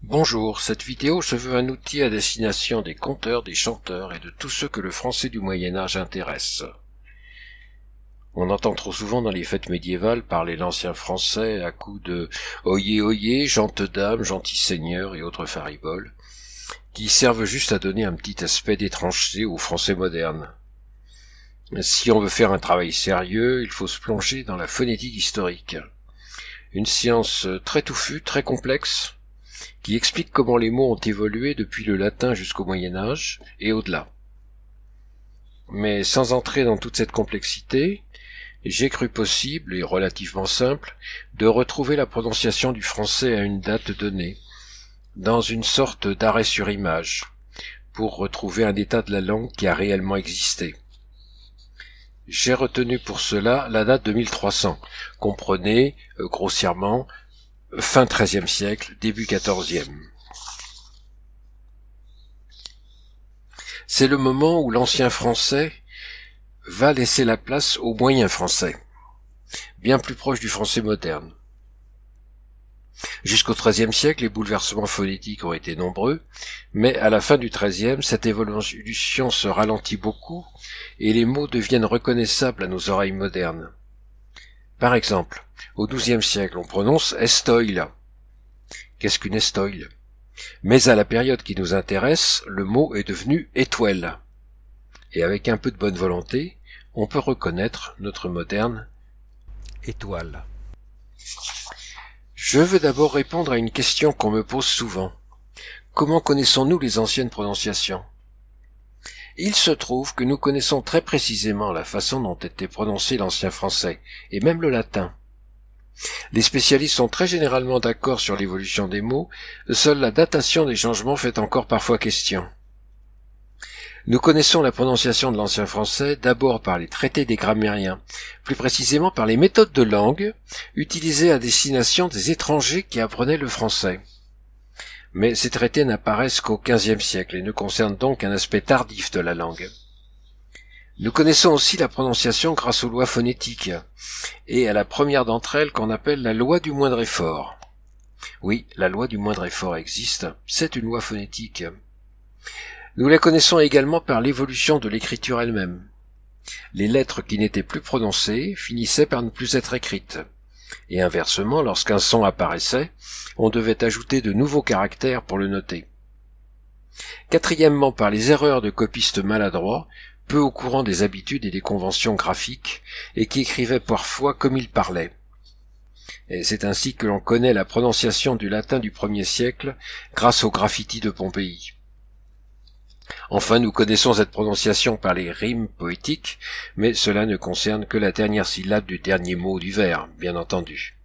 Bonjour, cette vidéo se veut un outil à destination des conteurs, des chanteurs et de tous ceux que le français du Moyen-Âge intéresse. On entend trop souvent dans les fêtes médiévales parler l'ancien français à coups de « oyez, oyez, gentes dames, gentils seigneurs » et autres fariboles, qui servent juste à donner un petit aspect d'étrangeté au français moderne. Si on veut faire un travail sérieux, il faut se plonger dans la phonétique historique. Une science très touffue, très complexe, qui explique comment les mots ont évolué depuis le latin jusqu'au Moyen-Âge et au-delà. Mais sans entrer dans toute cette complexité, j'ai cru possible, et relativement simple, de retrouver la prononciation du français à une date donnée, dans une sorte d'arrêt sur image, pour retrouver un état de la langue qui a réellement existé. J'ai retenu pour cela la date de 1300, comprenez, grossièrement, fin XIIIe siècle, début XIVe. C'est le moment où l'ancien français va laisser la place au moyen français, bien plus proche du français moderne. Jusqu'au XIIIe siècle, les bouleversements phonétiques ont été nombreux, mais à la fin du XIIIe, cette évolution se ralentit beaucoup et les mots deviennent reconnaissables à nos oreilles modernes. Par exemple, au XIIe siècle, on prononce estoile. Qu'est-ce qu'une estoile? Mais à la période qui nous intéresse, le mot est devenu étoile. Et avec un peu de bonne volonté, on peut reconnaître notre moderne étoile. Je veux d'abord répondre à une question qu'on me pose souvent. Comment connaissons-nous les anciennes prononciations? Il se trouve que nous connaissons très précisément la façon dont était prononcé l'ancien français, et même le latin. Les spécialistes sont très généralement d'accord sur l'évolution des mots, seule la datation des changements fait encore parfois question. Nous connaissons la prononciation de l'ancien français d'abord par les traités des grammairiens, plus précisément par les méthodes de langue utilisées à destination des étrangers qui apprenaient le français. Mais ces traités n'apparaissent qu'au XVe siècle et ne concernent donc un aspect tardif de la langue. Nous connaissons aussi la prononciation grâce aux lois phonétiques, et à la première d'entre elles qu'on appelle la loi du moindre effort. Oui, la loi du moindre effort existe, c'est une loi phonétique. Nous la connaissons également par l'évolution de l'écriture elle-même. Les lettres qui n'étaient plus prononcées finissaient par ne plus être écrites, et inversement, lorsqu'un son apparaissait, on devait ajouter de nouveaux caractères pour le noter. Quatrièmement, par les erreurs de copistes maladroits, peu au courant des habitudes et des conventions graphiques, et qui écrivaient parfois comme ils parlaient. Et c'est ainsi que l'on connaît la prononciation du latin du 1er siècle grâce aux graffitis de Pompéi. Enfin, nous connaissons cette prononciation par les rimes poétiques, mais cela ne concerne que la dernière syllabe du dernier mot du vers, bien entendu.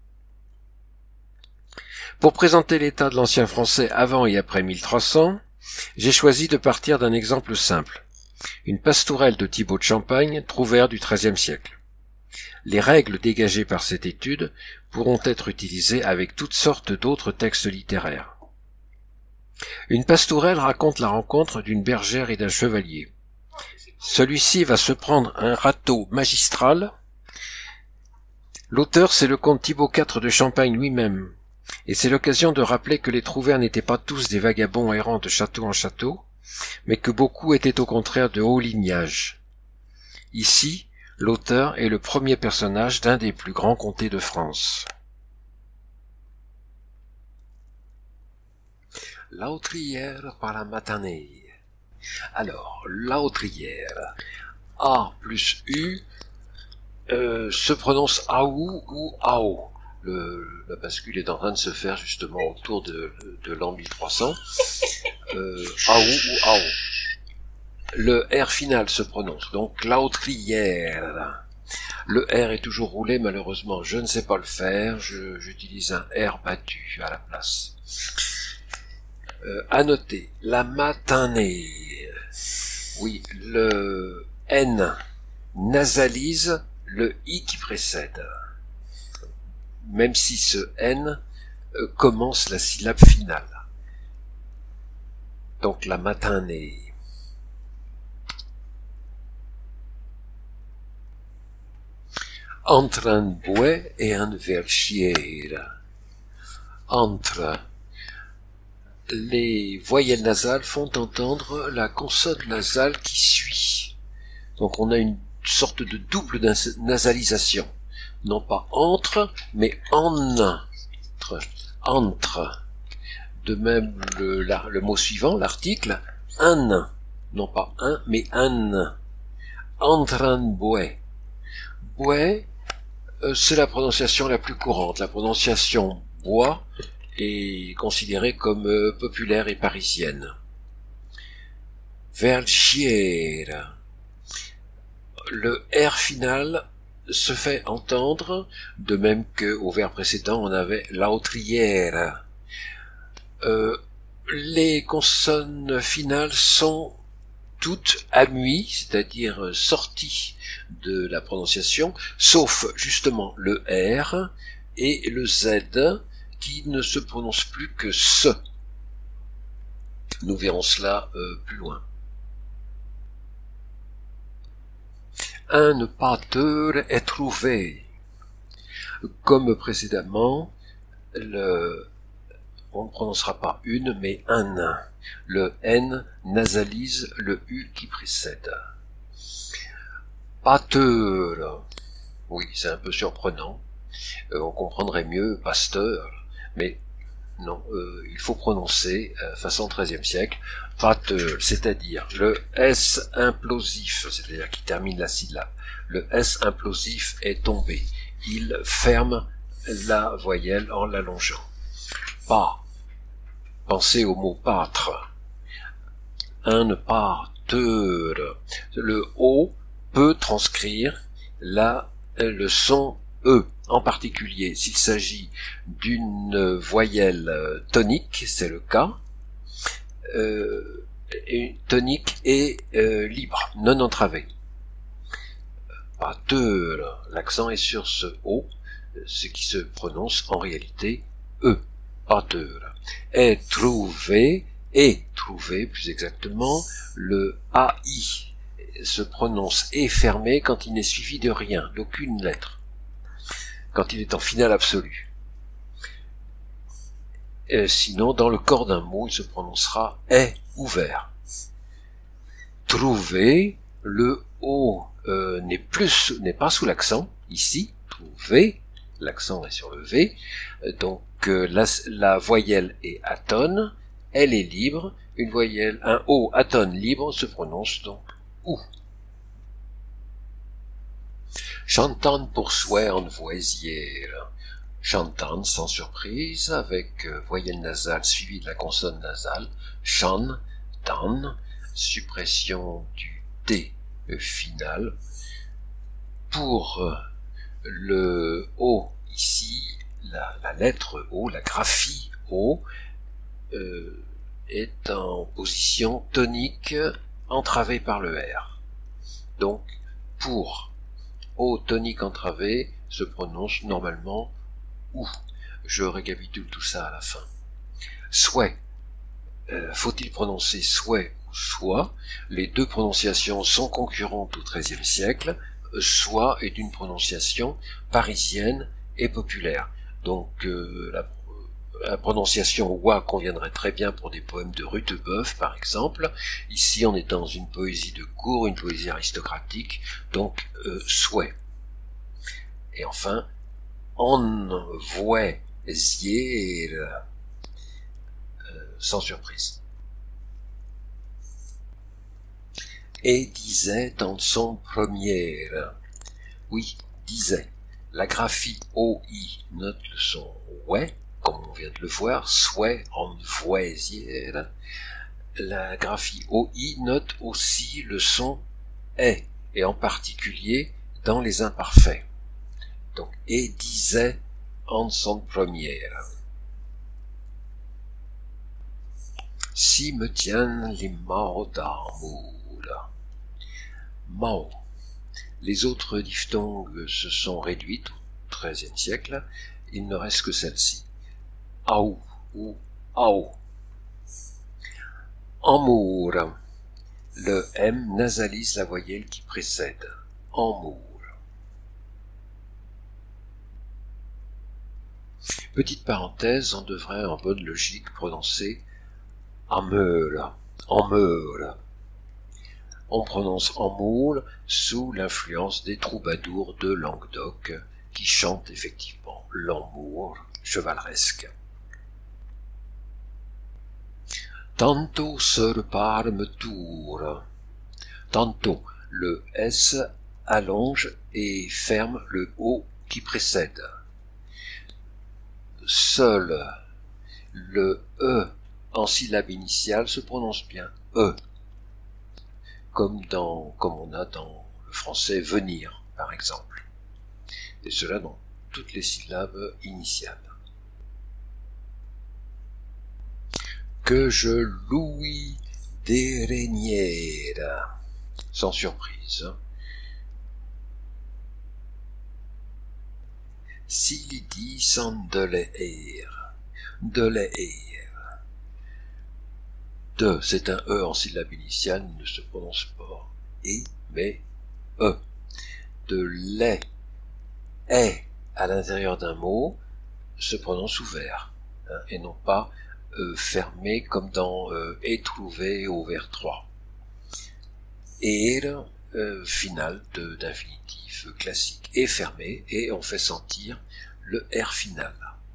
Pour présenter l'état de l'ancien français avant et après 1300, j'ai choisi de partir d'un exemple simple. Une pastourelle de Thibaut de Champagne, trouvère du XIIIe siècle. Les règles dégagées par cette étude pourront être utilisées avec toutes sortes d'autres textes littéraires. Une pastourelle raconte la rencontre d'une bergère et d'un chevalier. Celui-ci va se prendre un râteau magistral. L'auteur, c'est le comte Thibaut IV de Champagne lui-même, et c'est l'occasion de rappeler que les trouvères n'étaient pas tous des vagabonds errants de château en château, mais que beaucoup étaient au contraire de haut lignage. Ici, l'auteur est le premier personnage d'un des plus grands comtés de France. La Haudrière par la Matanée. Alors, la Haudrière, A plus U, se prononce Aou ou Ao. La bascule est en train de se faire justement autour de l'an 1300. Aou ou Ao. Le R final se prononce, donc la Haudrière. Le R est toujours roulé, malheureusement, je ne sais pas le faire, j'utilise un R battu à la place. À noter, la Matanée. Oui, le N nasalise le I qui précède. Même si ce N commence la syllabe finale. Donc la Matanée. Entre un bouet et un verchier. Entre les voyelles nasales font entendre la consonne nasale qui suit. Donc on a une sorte de double nasalisation. Non pas entre, mais entre. De même le mot suivant, l'article, un. Non pas un, mais un. Entran bue. Bue, c'est la prononciation la plus courante. La prononciation bois est considérée comme populaire et parisienne. Vergière. Le R final se fait entendre, de même qu'au vers précédent on avait l'autrière. Les consonnes finales sont toutes amuies, c'est-à-dire sorties de la prononciation, sauf justement le R et le Z qui ne se prononcent plus que ce. Nous verrons cela plus loin. Un pâteur est trouvé. Comme précédemment, on ne prononcera pas une, mais un. Le N nasalise le U qui précède. Pâteur. Oui, c'est un peu surprenant. On comprendrait mieux pasteur, mais non, il faut prononcer, façon 13e siècle, pâteur, c'est-à-dire le S implosif, c'est-à-dire qui termine la syllabe. Le S implosif est tombé. Il ferme la voyelle en l'allongeant. Pas. Pensez au mot pâtre. Un pâteur. Le O peut transcrire le son E. En particulier, s'il s'agit d'une voyelle tonique, c'est le cas, tonique et libre, non entravée. Pâteur, l'accent est sur ce O, ce qui se prononce en réalité E. Pâteur. Est trouvé plus exactement, le AI se prononce et fermé quand il n'est suivi de rien, d'aucune lettre, quand il est en finale absolue. Sinon, dans le corps d'un mot, il se prononcera est ouvert. Trouver, le O n'est pas sous l'accent, ici, trouver, l'accent est sur le V, donc la voyelle est atone, elle est libre, un O atone libre se prononce donc OU. Chantant pour souhait en voisière. Chantant sans surprise, avec voyelle nasale suivie de la consonne nasale, chan, tan, suppression du T final. Pour le O ici, la lettre O, la graphie O, est en position tonique entravée par le R. Donc, pour O tonique entravé se prononce normalement OU. Je récapitule tout ça à la fin. Souhait. Faut-il prononcer souhait ou soit? Les deux prononciations sont concurrentes au XIIIe siècle. Soit est une prononciation parisienne et populaire. Donc la prononciation oua conviendrait très bien pour des poèmes de Rutebeuf, par exemple. Ici, on est dans une poésie de cour, une poésie aristocratique, donc souhait. Et enfin, en voisière, sans surprise. Et disait dans son première. Oui, disait. La graphie OI note le son ouai, comme on vient de le voir, souhait en voisière. La graphie OI note aussi le son est, et en particulier dans les imparfaits. Donc, et disait en son première. Si me tiennent les mots d'amour. Mao. Les autres diphtongues se sont réduites au XIIIe siècle, il ne reste que celle-ci. Aou ou Ao. Amour. Le M nasalise la voyelle qui précède. Amour. Petite parenthèse, on devrait en bonne logique prononcer Ameur, ameur. On prononce Amour sous l'influence des troubadours de Languedoc qui chantent effectivement l'amour chevaleresque. Tantôt se reparme tour. Tantôt, le S allonge et ferme le O qui précède. Seul le E en syllabe initiale se prononce bien E, comme on a dans le français venir, par exemple. Et cela dans toutes les syllabes initiales. Que je louis des régnières, sans surprise. S'il dit sans de l'air, de, c'est un E en syllabe initiale, il ne se prononce pas et, mais E. De lait, est à l'intérieur d'un mot se prononce ouvert, hein, et non pas fermé comme dans est trouvé au vers 3. Er, final d'infinitif classique, est fermé et on fait sentir le R final.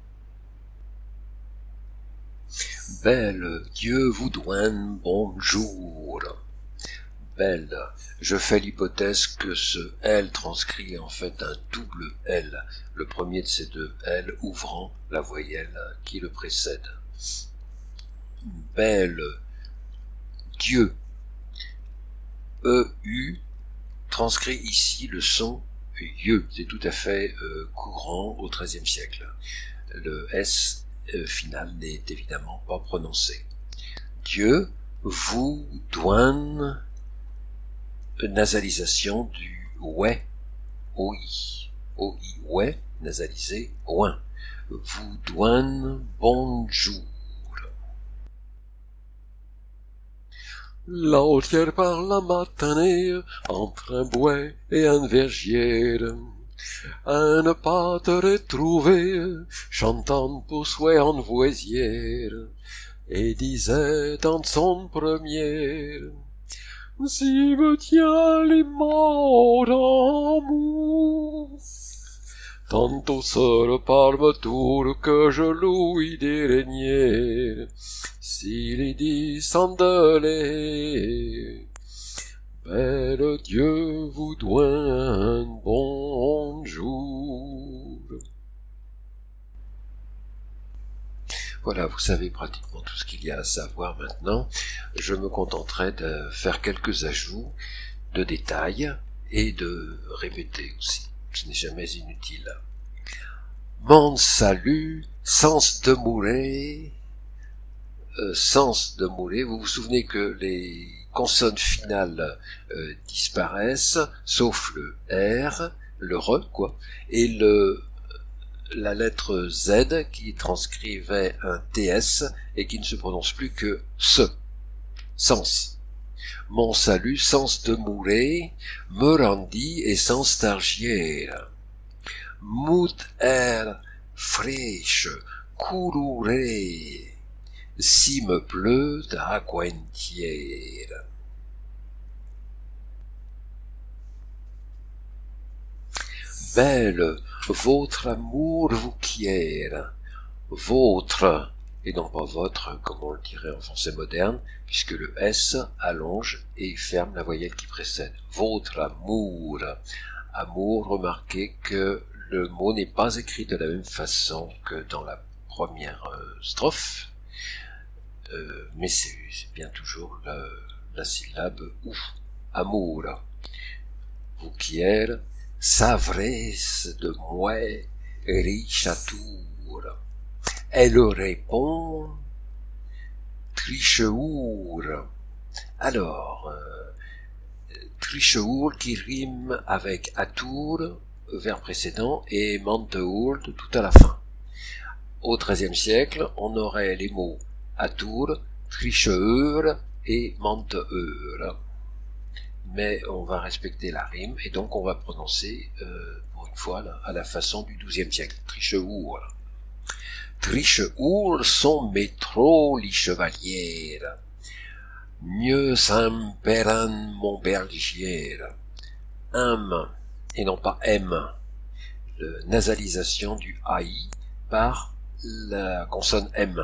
Belle, Dieu vous douane bonjour. Belle, je fais l'hypothèse que ce L transcrit en fait un double L, le premier de ces deux L ouvrant la voyelle qui le précède. Belle, Dieu, EU transcrit ici le son yeux, c'est tout à fait courant au XIIIe siècle. Le S final n'est évidemment pas prononcé. Dieu vous douane, nasalisation du ouais, OI, ouais, nasalisé, ouin. Vous douane bonjour. L'entière par la matinée, entre un bois et un vergière, à ne pas te retrouver, chantant pour souhait en voisière, et disait dans son premier, si me tient les mots d'amour, tantôt se reparme tour que je louis des régnières, s'il est dit sans délai, belle Dieu vous douane bonjour. Voilà, vous savez pratiquement tout ce qu'il y a à savoir maintenant. Je me contenterai de faire quelques ajouts de détails et de répéter aussi. Ce n'est jamais inutile. Mon salut, sens de mourir, vous vous souvenez que les consonnes finales disparaissent, sauf le R, le RE, quoi, et la lettre Z qui transcrivait un TS et qui ne se prononce plus que ce, sens. Mon salut, sens de mourir, me rendit et sens targière. Mout fraîche, courouré, si me pleut d'aquentière. Belle, votre amour vous quiert, votre, et non pas votre, comme on le dirait en français moderne, puisque le S allonge et ferme la voyelle qui précède. Votre amour. Amour, remarquez que le mot n'est pas écrit de la même façon que dans la première strophe, mais c'est bien toujours la syllabe OU, amour. Vous quiert, savresse de moi, riche à tour. Elle répond, tricheur. Alors, tricheur qui rime avec atour, vers précédent, et manteour tout à la fin. Au XIIIe siècle, on aurait les mots atour, tricheur et manteeur. Mais on va respecter la rime, et donc on va prononcer, pour une fois, à la façon du XIIe siècle, tricheur. triche ours sont métro li chevalière. Mieux s'imperan mon bergière. Et non pas M. Le nasalisation du AI par la consonne M.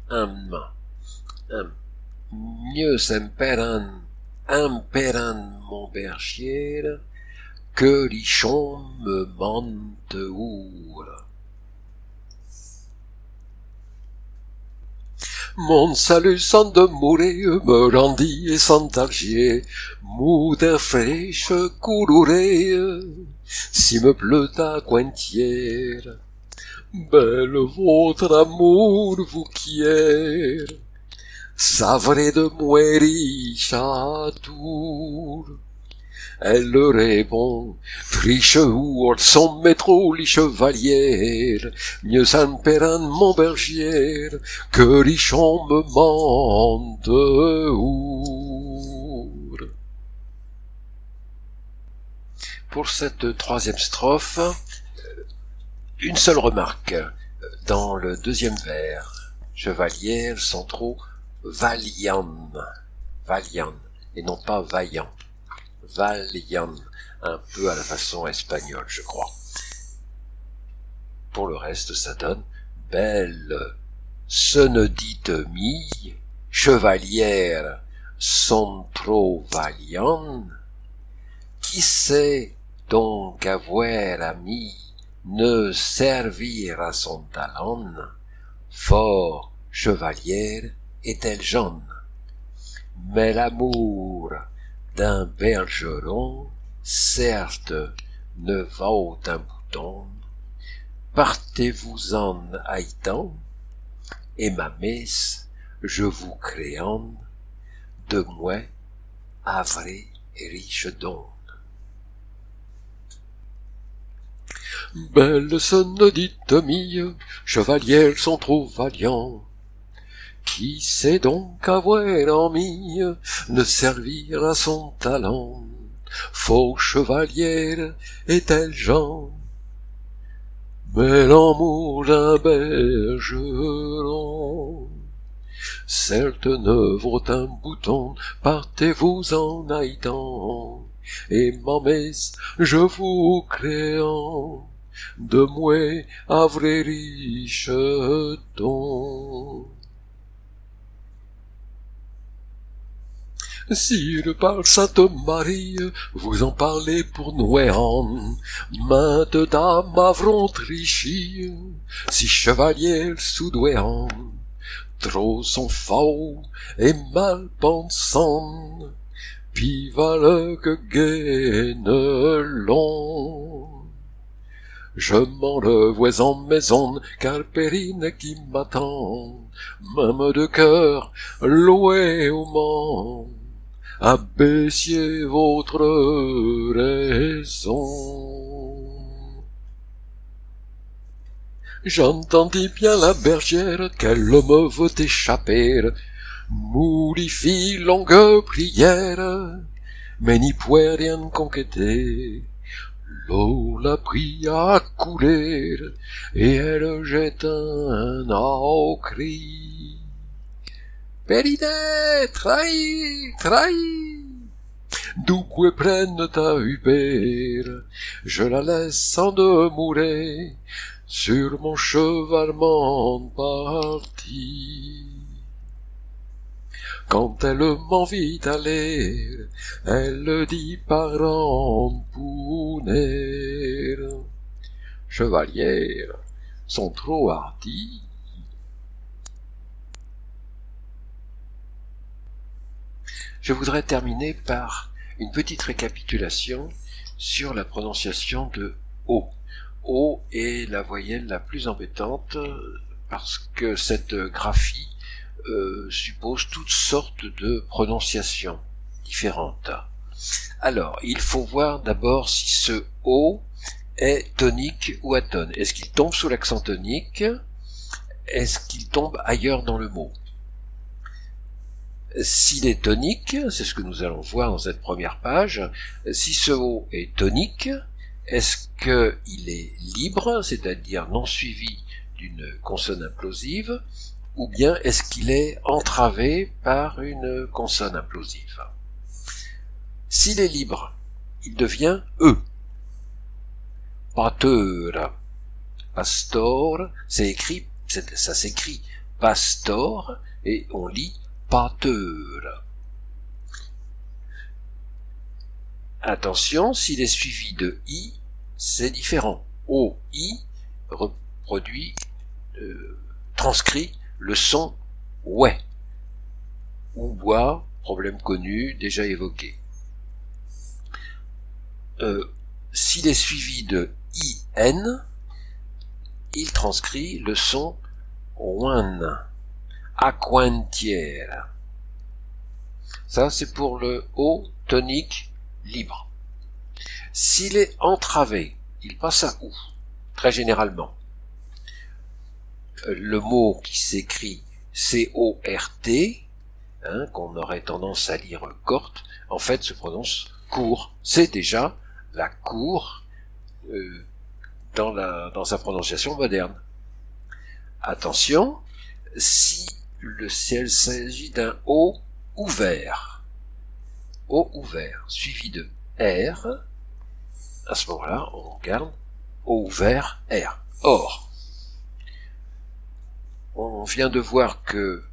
Mieux s'imperan mon bergière que lichon me mente ouvre. Mon salut sans demourer me rendit et sans targier, mou d'air fraîche coulourer, si me pleut à cointière. Belle votre amour vous quiert, savrez de riche à tour. Elle répond, triche ours, son métro li chevalière, mieux s'imperan mon bergière, que richon me mente ouvre. Pour cette troisième strophe, une seule remarque. Dans le deuxième vers, chevalière sont trop valiant, et non pas vaillant. Valiant, un peu à la façon espagnole, je crois. Pour le reste, ça donne belle, ce ne dites mi, chevalière, sont trop valiants. Qui sait donc avoir ami, ne servir à son talent, fort chevalière est-elle jeune. Mais l'amour d'un bergeron, certes, ne vaut un bouton. Partez-vous-en haïtant, et ma messe, je vous créant, de moi, avré et riche don. Belle ce ne dites mille, chevalières sont trop valiants. Qui sait donc avoir envie de servir à son talent? Faux chevalière est-elle Jean? Mais l'amour d'un bergeron, certes ne vaut un bouton, partez-vous en haïtant, et ma messe, je vous créant, de moi à vrai riche don. Sire, par Sainte Marie, vous en parlez pour Noéan, mainte dame avront trichi, si chevalière soudoyant, trop sont faux et mal pensant, pis valent que gaine long. Je m'en revois en maison, car Périne qui m'attend, même de cœur, loué au monde. Abaissez votre raison. J'entendis bien la bergère qu'elle me veut échapper, mourifie longue prière, mais n'y pouvait rien conquêter. L'eau la prit à couler, et elle jette un cri. Périne, trahi, trahi! D'où que prenne ta Hubert, je la laisse en demourer, sur mon cheval m'en parti. Quand elle m'envie d'aller, elle dit parent pouner. Chevalières sont trop hardies. Je voudrais terminer par une petite récapitulation sur la prononciation de O. O est la voyelle la plus embêtante parce que cette graphie suppose toutes sortes de prononciations différentes. Alors, il faut voir d'abord si ce O est tonique ou atone. Est-ce qu'il tombe sous l'accent tonique? Est-ce qu'il tombe ailleurs dans le mot? S'il est tonique, c'est ce que nous allons voir dans cette première page, si ce O est tonique, est-ce qu'il est libre, c'est-à-dire non suivi d'une consonne implosive, ou bien est-ce qu'il est entravé par une consonne implosive? S'il est libre, il devient E. Pateur. Pastor, c'est écrit, ça s'écrit pastor, et on lit pateur. Attention, s'il est suivi de I, c'est différent. O-I reproduit, transcrit le son ouais. Ou bois, problème connu, déjà évoqué. S'il est suivi de I-N, il transcrit le son ouan. Aquantière. Ça, c'est pour le O tonique libre. S'il est entravé, il passe à OU, très généralement. Le mot qui s'écrit C-O-R-T, qu'on aurait tendance à lire corte, en fait se prononce court. C'est déjà la cour dans sa prononciation moderne. Attention, si il s'agit d'un O ouvert, suivi de R, à ce moment-là, on garde O ouvert, R. Or, on vient de voir que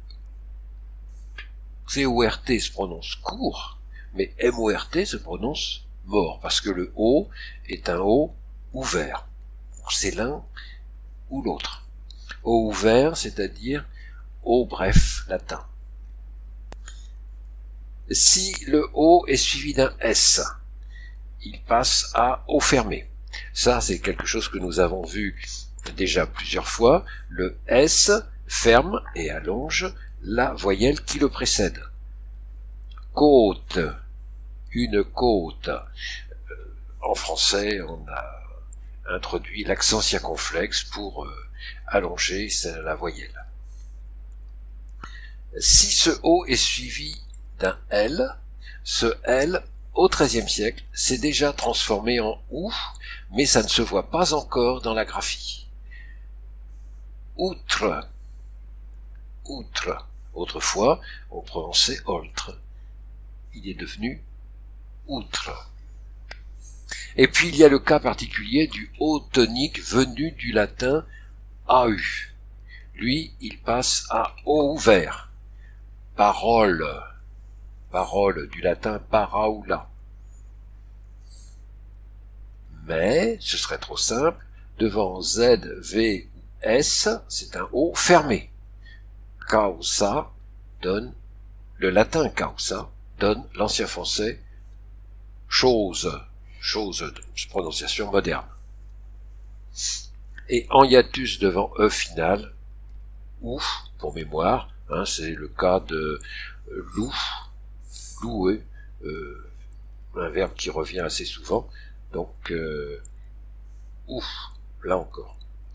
C-O-R-T se prononce court, mais M-O-R-T se prononce mort, parce que le O est un O ouvert. C'est l'un ou l'autre. O ouvert, c'est-à-dire O bref latin. Si le O est suivi d'un S, il passe à O fermé. Ça, c'est quelque chose que nous avons vu déjà plusieurs fois. Le S ferme et allonge la voyelle qui le précède. Côte, une côte. En français, on a introduit l'accent circonflexe pour allonger la voyelle. Si ce O est suivi d'un L, ce L, au XIIIe siècle, s'est déjà transformé en OU, mais ça ne se voit pas encore dans la graphie. Outre. Outre. Autrefois, on prononçait oltre. Il est devenu outre. Et puis il y a le cas particulier du O tonique venu du latin AU. Lui, il passe à O ouvert. Parole. Parole du latin paraula. Mais, ce serait trop simple, devant Z, V ou S, c'est un O fermé. Causa donne, le latin causa donne l'ancien français chose de prononciation moderne. Et en hiatus devant E final, ou, pour mémoire, c'est le cas de louer, un verbe qui revient assez souvent, donc ouf, là encore.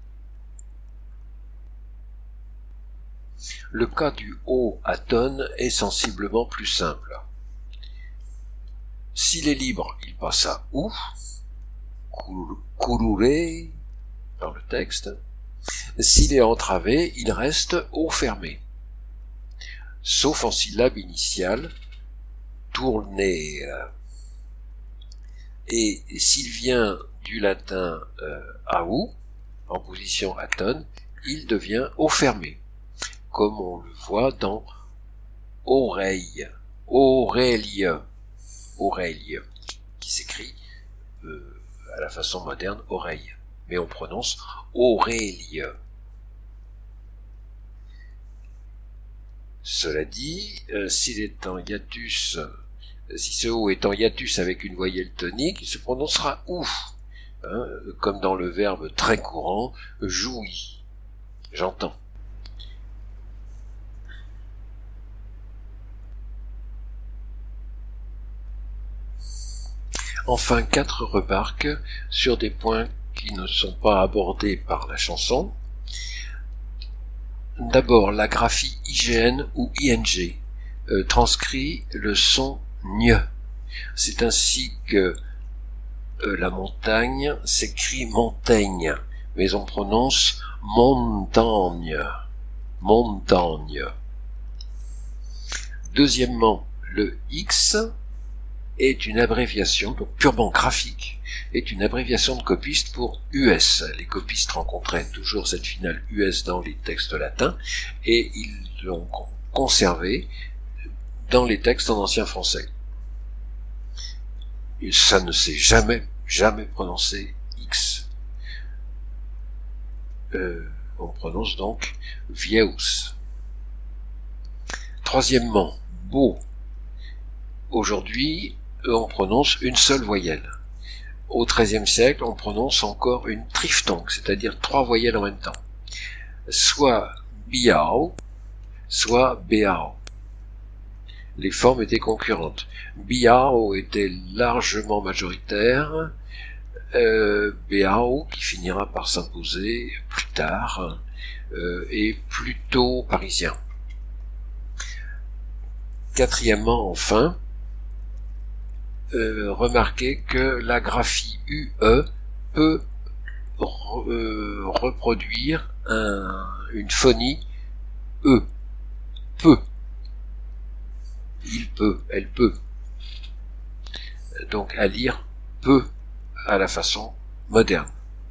Le cas du O à tonne est sensiblement plus simple. S'il est libre, il passe à OU, kurure, dans le texte. S'il est entravé, il reste O fermé. Sauf en syllabe initiale, tourner. Et s'il vient du latin AU, en position atone, il devient O fermé, comme on le voit dans oreille, oreille, qui s'écrit à la façon moderne oreille, mais on prononce oreille. Cela dit, s'il est en hiatus, si ce O est en hiatus avec une voyelle tonique, il se prononcera OU, comme dans le verbe très courant, jouit, j'entends. Enfin, 4 remarques sur des points qui ne sont pas abordés par la chanson. D'abord, la graphie IGN ou ING transcrit le son gne. C'est ainsi que la montagne s'écrit montaigne, mais on prononce montagne, montagne. Deuxièmement, le X est une abréviation, donc purement graphique, est une abréviation de copiste pour US. Les copistes rencontraient toujours cette finale US dans les textes latins, et ils l'ont conservé dans les textes en ancien français. Et ça ne s'est jamais prononcé X. On prononce donc Vieus. Troisièmement, beau. Aujourd'hui, on prononce une seule voyelle. Au XIIIe siècle, on prononce encore une triphtongue, c'est-à-dire 3 voyelles en même temps. Soit biao, soit beao. Les formes étaient concurrentes. Biao était largement majoritaire, beao, qui finira par s'imposer plus tard, est plutôt parisien. Quatrièmement, enfin, remarquez que la graphie UE peut reproduire une phonie E. Peut. Il peut, elle peut. Donc à lire peut à la façon moderne.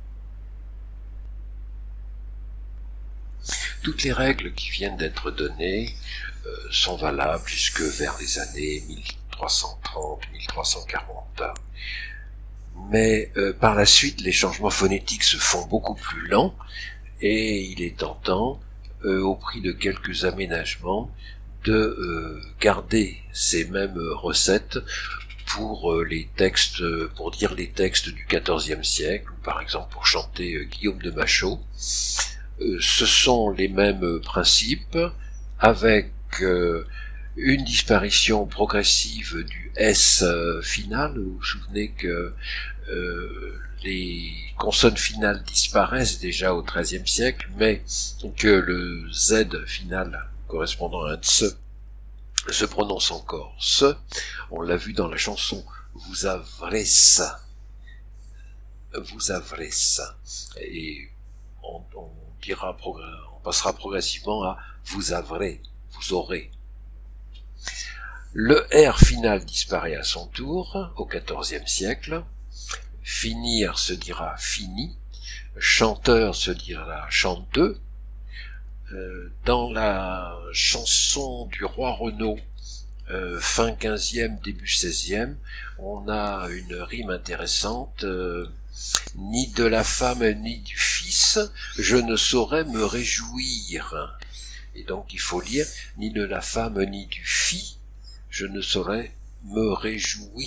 Toutes les règles qui viennent d'être données sont valables jusque vers les années 1330, 1340. Mais par la suite, les changements phonétiques se font beaucoup plus lents et il est tentant, au prix de quelques aménagements, de garder ces mêmes recettes pour les textes, pour dire les textes du XIVe siècle, ou par exemple pour chanter Guillaume de Machaut. Ce sont les mêmes principes, avec une disparition progressive du S final. Vous vous souvenez que les consonnes finales disparaissent déjà au XIIIe siècle, mais que le Z final correspondant à un ts se prononce encore ce. On l'a vu dans la chanson Vous avrez ça. Vous avrez ça. Et on passera progressivement à vous avrez, vous aurez. Le R final disparaît à son tour au XIVe siècle. Finir se dira fini. Chanteur se dira chanteux. Dans la chanson du roi Renaud, fin 15e, début 16e, on a une rime intéressante. Ni de la femme ni du fils, je ne saurais me réjouir. Et donc il faut lire, ni de la femme ni du fils, je ne saurais me réjouir.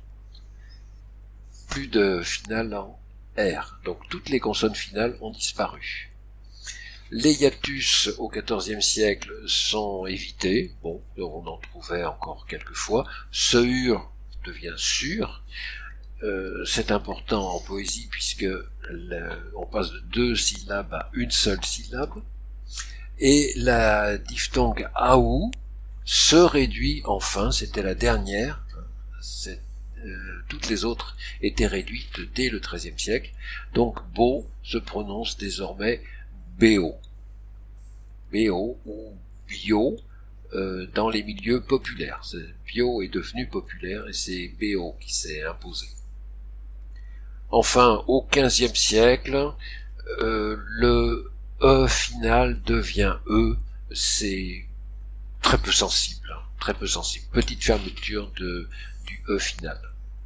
Plus de finale en R. Donc toutes les consonnes finales ont disparu. Les hiatus au XIVe siècle sont évités. Bon, on en trouvait encore quelques fois. Seur devient sûr. C'est important en poésie puisque on passe de 2 syllabes à une seule syllabe. Et la diphtongue aou se réduit enfin, c'était la dernière. Toutes les autres étaient réduites dès le XIIIe siècle. Donc beau se prononce désormais BO. BO ou bio dans les milieux populaires. Bio est devenu populaire et c'est BO qui s'est imposé. Enfin, au XVe siècle, le E final devient E. C'est très peu sensible, très peu sensible. Petite fermeture du E final.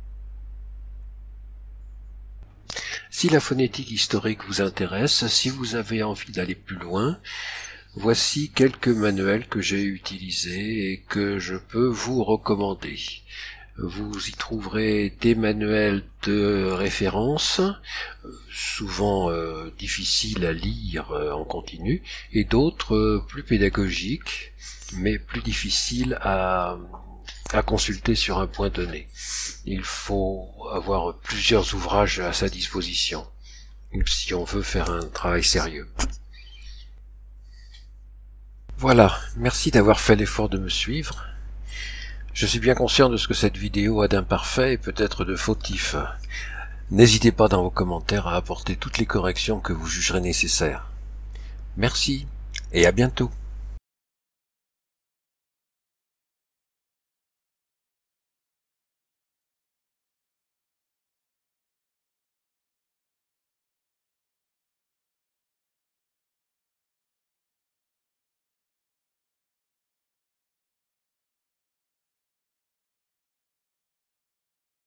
Si la phonétique historique vous intéresse, si vous avez envie d'aller plus loin, voici quelques manuels que j'ai utilisés et que je peux vous recommander. Vous y trouverez des manuels de référence, souvent difficiles à lire en continu, et d'autres plus pédagogiques, mais plus difficiles à consulter sur un point donné. Il faut avoir plusieurs ouvrages à sa disposition, si on veut faire un travail sérieux. Voilà, merci d'avoir fait l'effort de me suivre. Je suis bien conscient de ce que cette vidéo a d'imparfait et peut-être de fautif. N'hésitez pas dans vos commentaires à apporter toutes les corrections que vous jugerez nécessaires. Merci et à bientôt.